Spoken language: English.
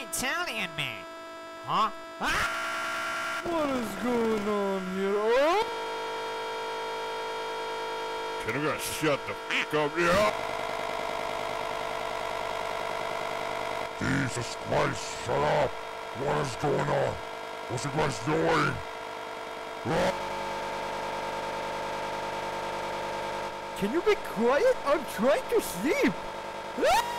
Italian man. Huh? Ah! What is going on here? Oh! Can you guys shut the f*** up? Yeah! Jesus Christ, shut up! What is going on? What's you guys doing? Can you be quiet? I'm trying to sleep!